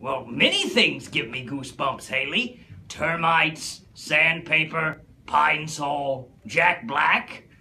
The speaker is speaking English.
Well, many things give me goosebumps, Haley. Termites, sandpaper, pine sol, Jack Black.